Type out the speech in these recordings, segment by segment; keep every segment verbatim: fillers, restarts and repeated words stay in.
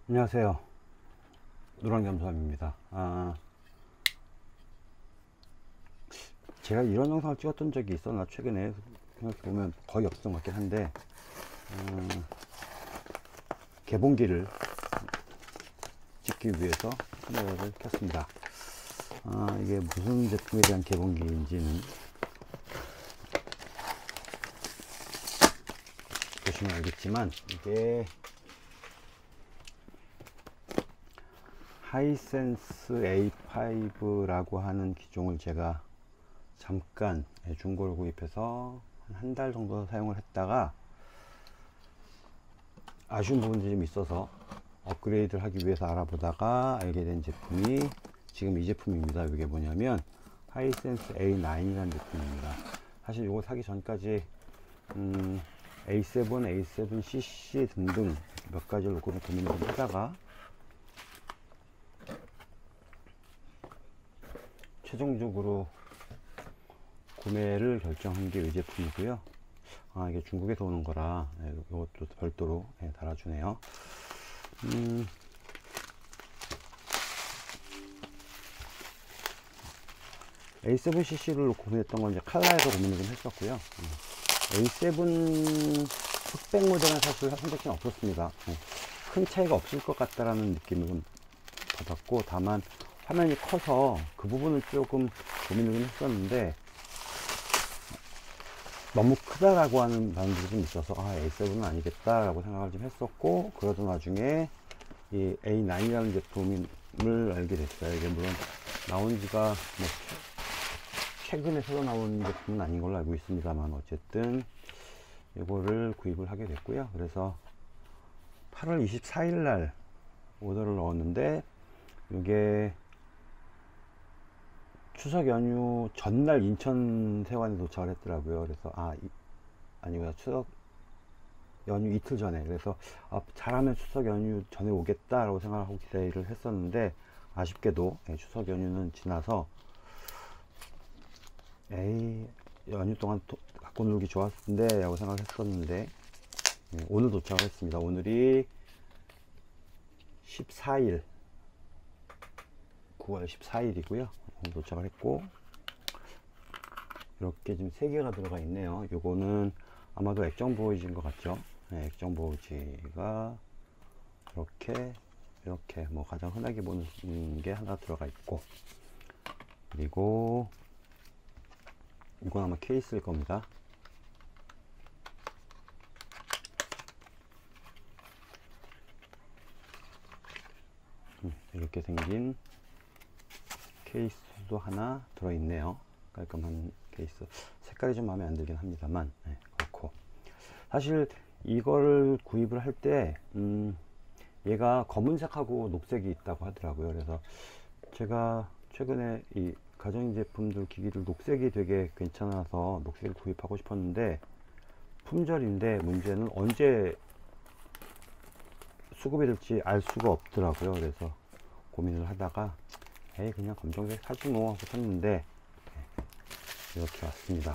안녕하세요. 노랑겸수함입니다. 아, 제가 이런 영상을 찍었던 적이 있었나 최근에 생각해보면 거의 없었던 것 같긴 한데, 음, 개봉기를 찍기 위해서 카메라를 켰습니다. 아, 이게 무슨 제품에 대한 개봉기인지는 보시면 알겠지만, 이게 하이센스 에이 파이브라고 하는 기종을 제가 잠깐 중고를 구입해서 한 달 정도 사용을 했다가 아쉬운 부분들이 좀 있어서 업그레이드를 하기 위해서 알아보다가 알게 된 제품이 지금 이 제품입니다. 이게 뭐냐면 하이센스 에이 나인이라는 제품입니다. 사실 이거 사기 전까지 음, 에이 세븐, 에이 세븐 씨씨 등등 몇 가지를 놓고 고민을 좀 하다가 최종적으로 구매를 결정한 게 이 제품이고요. 아, 이게 중국에서 오는 거라 이것도 별도로 예, 달아주네요. 음, 에이 세븐 씨씨를 고민했던 건 이제 칼라에서 고민을 좀 했었고요. 음, 에이 세븐 흑백 모델은 사실 선택지는 없었습니다. 음, 큰 차이가 없을 것 같다라는 느낌을 좀 받았고, 다만 화면이 커서 그 부분을 조금 고민을 좀 했었는데 너무 크다라고 하는 반응들이 좀 있어서 아, 에이 세븐은 아니겠다라고 생각을 좀 했었고, 그러던 와중에 이 에이 나인이라는 제품을 알게 됐어요. 이게 물론 나온 지가 뭐 최근에 새로 나온 제품은 아닌 걸로 알고 있습니다만, 어쨌든 이거를 구입을 하게 됐고요. 그래서 팔월 이십사일 날 오더를 넣었는데 이게 추석 연휴 전날 인천 세관에 도착을 했더라고요. 그래서 아 이, 아니구나, 추석 연휴 이틀 전에. 그래서 아, 잘하면 추석 연휴 전에 오겠다라고 생각하고 기대를 했었는데 아쉽게도 예, 추석 연휴는 지나서 에이 연휴 동안 도, 갖고 놀기 좋았을 텐데 라고 생각을 했었는데 예, 오늘 도착을 했습니다. 오늘이 십사일 구월 십사일이고요 오늘 도착을 했고, 이렇게 지금 세 개가 들어가 있네요. 요거는 아마도 액정 보호지인 것 같죠. 네, 액정 보호지가 이렇게 이렇게 뭐 가장 흔하게 보는 게 하나 들어가 있고, 그리고 이건 아마 케이스일 겁니다. 음, 이렇게 생긴 케이스도 하나 들어있네요. 깔끔한 케이스. 색깔이 좀 마음에 안 들긴 합니다만 네, 그렇고, 사실 이거를 구입을 할 때 음, 얘가 검은색하고 녹색이 있다고 하더라고요. 그래서 제가 최근에 이 가전제품들 기기들 녹색이 되게 괜찮아서 녹색을 구입하고 싶었는데 품절인데 문제는 언제 수급이 될지 알 수가 없더라고요. 그래서 고민을 하다가 에이 그냥 검정색 사지 뭐 하고 샀는데 이렇게 왔습니다.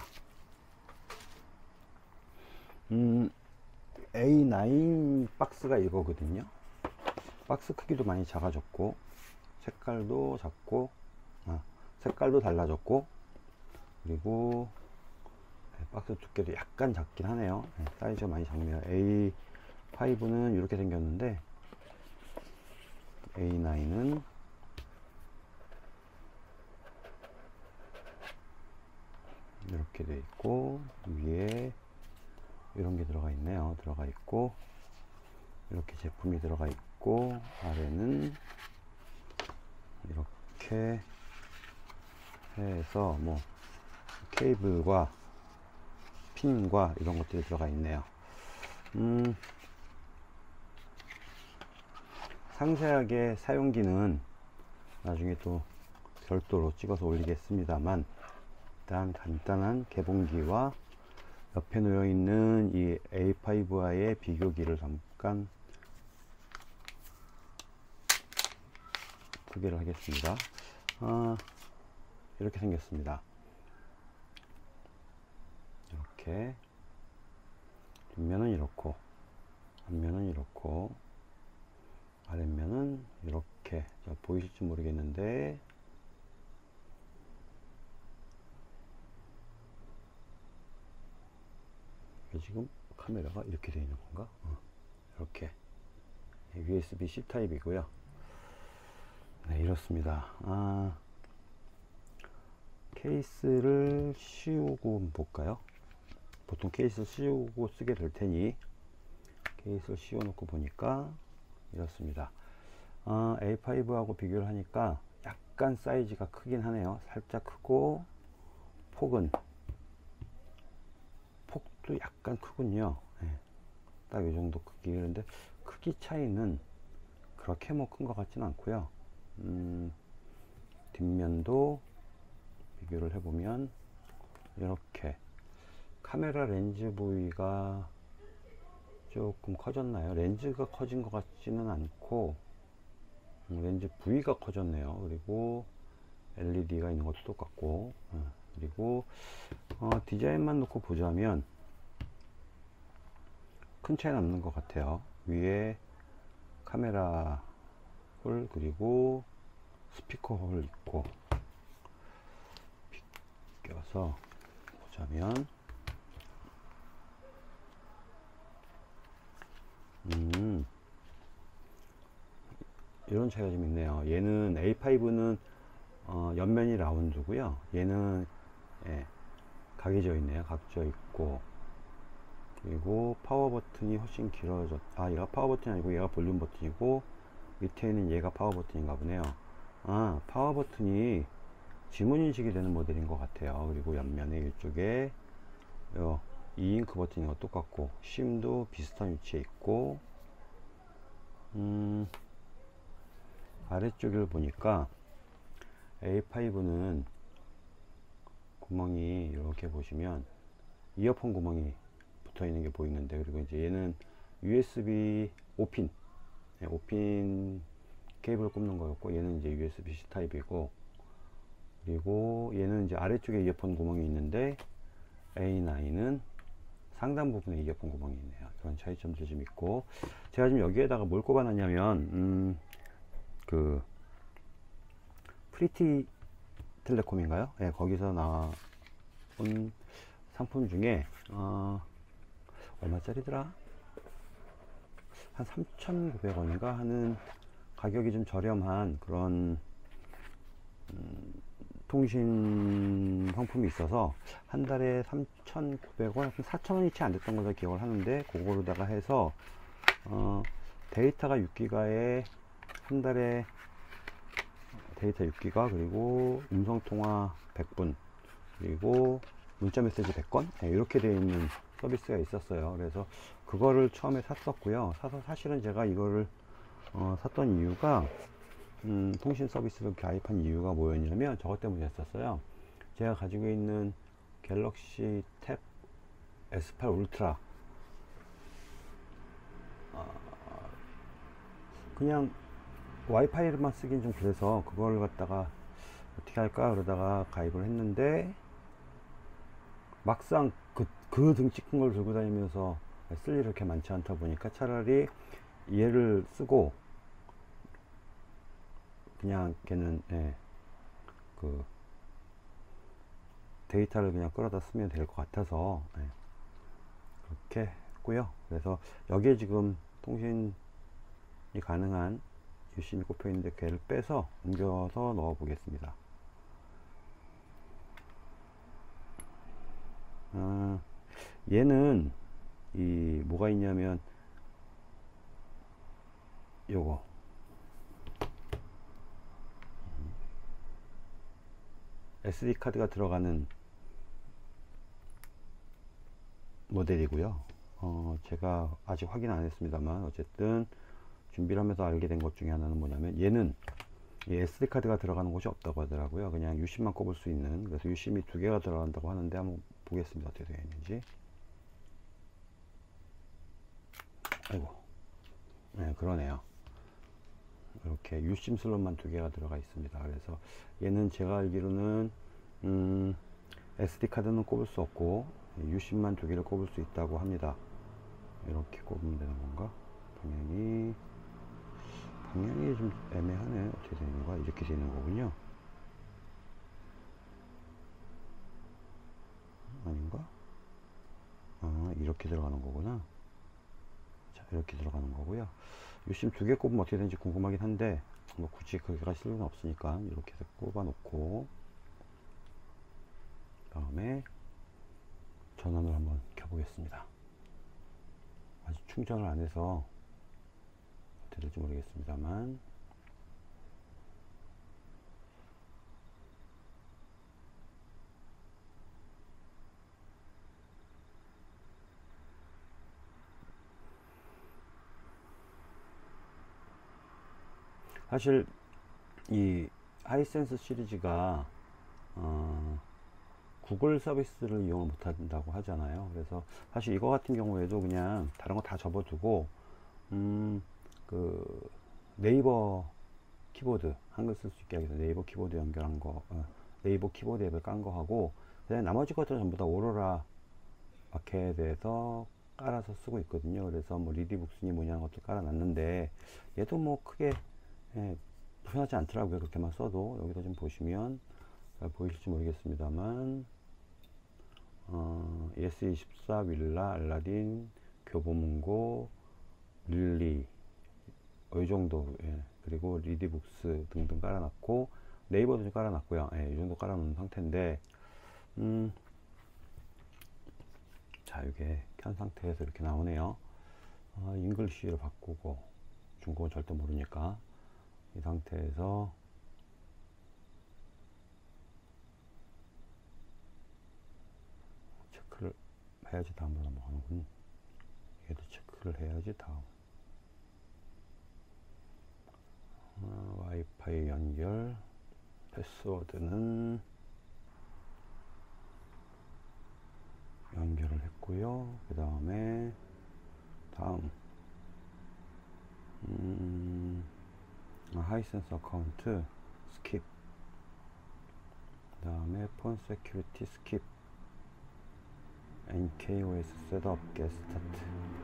음, 에이 나인 박스가 이거거든요. 박스 크기도 많이 작아졌고 색깔도 작고 아, 색깔도 달라졌고, 그리고 박스 두께도 약간 작긴 하네요. 네, 사이즈가 많이 작네요. 에이 파이브는 이렇게 생겼는데 에이 나인은 이렇게 돼 있고, 위에 이런 게 들어가 있네요. 들어가 있고, 이렇게 제품이 들어가 있고, 아래는 이렇게 해서 뭐 케이블과 핀과 이런 것들이 들어가 있네요. 음, 상세하게 사용기는 나중에 또 별도로 찍어서 올리겠습니다만, 일단 간단한 개봉기와 옆에 놓여 있는 이 에이 파이브와의 비교기를 잠깐 소개를 하겠습니다. 아, 이렇게 생겼습니다. 이렇게 뒷면은 이렇고 앞면은 이렇고 아랫면은 이렇게, 자, 보이실지 모르겠는데 지금 카메라가 이렇게 되어 있는 건가? 어, 이렇게 유에스비 씨 타입이고요. 네, 이렇습니다. 아, 케이스를 씌우고 볼까요? 보통 케이스 씌우고 쓰게 될 테니 케이스를 씌워 놓고 보니까 이렇습니다. 아, 에이 파이브하고 비교를 하니까 약간 사이즈가 크긴 하네요. 살짝 크고 폭은 폭도 약간 크군요. 네, 딱 이 정도 크기. 그런데 크기 차이는 그렇게 뭐 큰 것 같지는 않고요. 음, 뒷면도 비교를 해보면 이렇게 카메라 렌즈 부위가 조금 커졌나요? 렌즈가 커진 것 같지는 않고 음, 렌즈 부위가 커졌네요. 그리고 엘이디가 있는 것도 똑같고, 어, 그리고 어, 디자인만 놓고 보자면 큰 차이는 없는 것 같아요. 위에 카메라 홀, 그리고 스피커 홀 있고, 비껴서 보자면 음, 이런 차이가 좀 있네요. 얘는 에이 파이브는 어, 옆면이 라운드고요. 얘는 예, 각이 져 있네요. 각져 있고, 그리고 파워 버튼이 훨씬 길어졌. 아, 얘가 파워 버튼이 아니고 얘가 볼륨 버튼이고, 밑에 있는 얘가 파워 버튼인가 보네요. 아, 파워 버튼이 지문 인식이 되는 모델인 것 같아요. 그리고 옆면에 이쪽에 요 이 잉크 버튼인 것 똑같고, 심도 비슷한 위치에 있고, 음, 아래쪽을 보니까 에이 파이브는 구멍이 이렇게 보시면 이어폰 구멍이 붙어 있는 게 보이는데, 그리고 이제 얘는 유에스비 오 핀, 네, 오 핀 케이블 꼽는 거였고, 얘는 이제 유에스비 씨 타입이고, 그리고 얘는 이제 아래쪽에 이어폰 구멍이 있는데 에이 나인은 상단 부분에 이어폰 구멍이 있네요. 그런 차이점들이 좀 있고, 제가 지금 여기에다가 뭘 꼽아 놨냐면 음, 그 프리티 텔레콤인가요? 네, 거기서 나온 상품 중에 어, 얼마짜리더라? 한 삼천구백 원인가 하는 가격이 좀 저렴한 그런 음, 통신 상품이 있어서 한 달에 삼천구백 원, 사천 원이 채 안 됐던 걸로 기억을 하는데, 그거로다가 해서 어, 데이터가 육 기가에 한 달에 데이터 육 기가, 그리고 음성통화 백 분, 그리고 문자메시지 백 건, 네, 이렇게 되어 있는 서비스가 있었어요. 그래서 그거를 처음에 샀었고요. 사서 사실은 제가 이거를 어, 샀던 이유가 음, 통신 서비스를 가입한 이유가 뭐였냐면 저것 때문이었어요. 제가 가지고 있는 갤럭시 탭 에스 팔 울트라, 어, 그냥 와이파이로만 쓰긴 좀 그래서 그걸 갖다가 어떻게 할까 그러다가 가입을 했는데, 막상 그, 그 등치 큰 걸 들고 다니면서 쓸 일이 그렇게 많지 않다 보니까 차라리 얘를 쓰고 그냥 걔는 예, 그 데이터를 그냥 끌어다 쓰면 될 것 같아서 예, 그렇게 했고요. 그래서 여기에 지금 통신이 가능한 유심이 꼽혀 있는데 걔를 빼서 옮겨서 넣어 보겠습니다. 아, 얘는 이 뭐가 있냐면 요거 에스디 카드가 들어가는 모델이고요. 어, 제가 아직 확인 안 했습니다만 어쨌든 준비를 하면서 알게 된 것 중에 하나는 뭐냐면, 얘는 이 에스디 카드가 들어가는 곳이 없다고 하더라고요. 그냥 유심만 꼽을 수 있는. 그래서 유심이 두 개가 들어간다고 하는데 한번 보겠습니다. 어떻게 되어 있는지. 아이고, 네, 그러네요. 이렇게 유심 슬롯만 두 개가 들어가 있습니다. 그래서 얘는 제가 알기로는 음, 에스디 카드는 꼽을 수 없고 유심만 두 개를 꼽을 수 있다고 합니다. 이렇게 꼽으면 되는 건가? 방향이 방향이 좀 애매하네. 어떻게 되는 거야? 이렇게 되는 거군요. 아닌가? 아, 이렇게 들어가는 거구나. 자, 이렇게 들어가는 거고요. 요심 두 개 꼽으면 어떻게 되는지 궁금하긴 한데, 뭐 굳이 그렇게 갈 필요는 없으니까 이렇게 해서 꼽아 놓고, 다음에 전원을 한번 켜보겠습니다. 아직 충전을 안 해서 어떻게 될지 모르겠습니다만, 사실 이 하이센스 시리즈가 어, 구글 서비스를 이용을 못한다고 하잖아요. 그래서 사실 이거 같은 경우에도 그냥 다른 거 다 접어두고 음, 그 네이버 키보드 한글 쓸 수 있게 하기 위해서 네이버 키보드 연결한 거, 어, 네이버 키보드 앱을 깐 거 하고 그냥 나머지 것들은 전부 다 오로라 마켓에서 깔아서 쓰고 있거든요. 그래서 뭐 리디북스니 뭐냐 하는 것도 깔아놨는데 얘도 뭐 크게 예, 불편하지 않더라고요. 그렇게만 써도. 여기서 좀 보시면 잘 보이실지 모르겠습니다만 어, 에스 이십사, 윌라, 알라딘, 교보문고, 릴리 어, 이 정도. 예. 그리고 리디북스 등등 깔아놨고 네이버도 좀 깔아놨고요. 예, 이 정도 깔아놓은 상태인데 음, 자, 이게 켠 상태에서 이렇게 나오네요. 아, 잉글리시로 바꾸고 중국어 절대 모르니까 이 상태에서 체크를 해야지 다음으로 넘어가는군. 얘도 체크를 해야지 다음. 아, 와이파이 연결, 패스워드는 연결을 했고요. 그 다음에 다음 음, 아, 하이센스 어카운트 스킵, 그 다음에 폰 세큐리티 스킵, 엔케이오에스 셋업 get 스타트.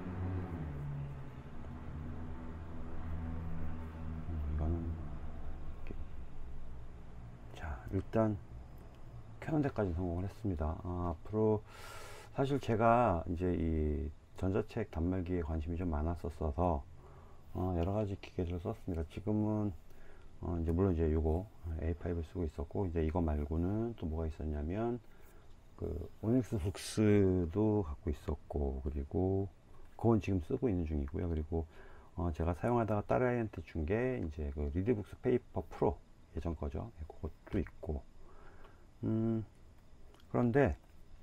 음, 이거는 이렇게. 자, 일단 켜는 데까지 성공을 했습니다. 아, 앞으로 사실 제가 이제 이 전자책 단말기에 관심이 좀 많았었어서 어, 여러 가지 기계들을 썼습니다. 지금은 어, 이제 물론 이제 요거 에이 파이브를 쓰고 있었고 이제 이거 말고는 또 뭐가 있었냐면 그 오닉스 북스도 갖고 있었고 그리고 그건 지금 쓰고 있는 중이고요. 그리고 어, 제가 사용하다가 딸아이한테 준 게 이제 그 리드북스 페이퍼 프로 예전 거죠. 네, 그것도 있고 음, 그런데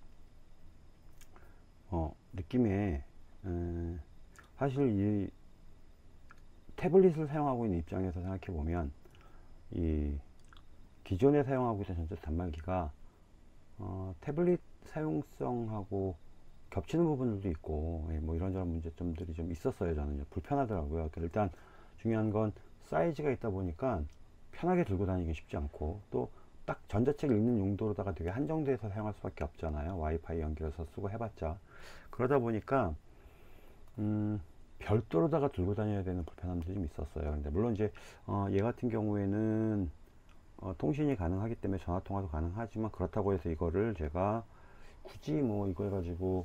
어, 느낌에 음, 사실 이 태블릿을 사용하고 있는 입장에서 생각해 보면 이 기존에 사용하고 있던 전자 단말기가 어, 태블릿 사용성하고 겹치는 부분들도 있고 예, 뭐 이런저런 문제점들이 좀 있었어요. 저는 불편하더라고요. 그러니까 일단 중요한 건 사이즈가 있다 보니까 편하게 들고 다니기 쉽지 않고 또 딱 전자책 읽는 용도로다가 되게 한정돼서 사용할 수밖에 없잖아요. 와이파이 연결해서 쓰고 해봤자. 그러다 보니까 음, 별도로다가 들고 다녀야 되는 불편함들이 좀 있었어요. 근데 물론 이제 어, 얘 같은 경우에는 어, 통신이 가능하기 때문에 전화 통화도 가능하지만 그렇다고 해서 이거를 제가 굳이 뭐 이거 해가지고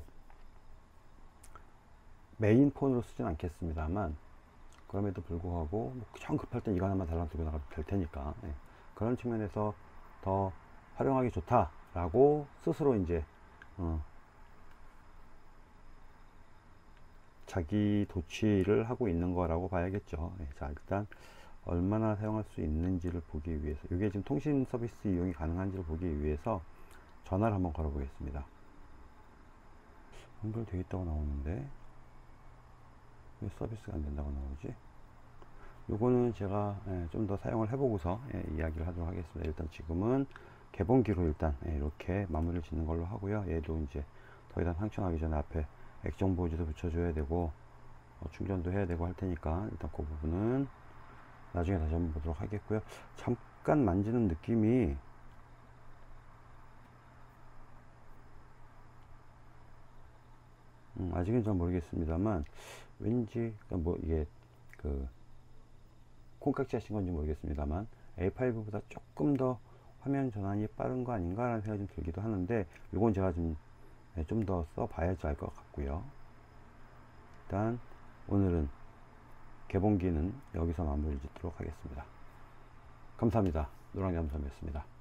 메인 폰으로 쓰진 않겠습니다만 그럼에도 불구하고 뭐 정 급할 땐 이거 하나만 달랑 들고 나가도 될 테니까 예. 그런 측면에서 더 활용하기 좋다라고 스스로 이제 어, 자기 도취를 하고 있는 거라고 봐야겠죠. 예. 자, 일단 얼마나 사용할 수 있는지를 보기 위해서 이게 지금 통신 서비스 이용이 가능한지를 보기 위해서 전화를 한번 걸어 보겠습니다. 연결되어 있다고 나오는데 왜 서비스가 안 된다고 나오지? 요거는 제가 예, 좀 더 사용을 해보고서 예, 이야기를 하도록 하겠습니다. 일단 지금은 개봉기로 일단 예, 이렇게 마무리를 짓는 걸로 하고요. 얘도 이제 더 이상 상처나기 전에 앞에 액정 보호지도 붙여줘야 되고 어, 충전도 해야 되고 할 테니까 일단 그 부분은 나중에 다시 한번 보도록 하겠고요. 잠깐 만지는 느낌이 음, 아직은 잘 모르겠습니다만 왠지 뭐 이게 그 콩깍지 하신 건지 모르겠습니다만 에이 파이브보다 조금 더 화면 전환이 빠른 거 아닌가 라는 생각이 좀 들기도 하는데, 이건 제가 좀 좀 더 써봐야지 알 것 같고요. 일단 오늘은 개봉기는 여기서 마무리 짓도록 하겠습니다. 감사합니다. 노랑잠섬이었습니다.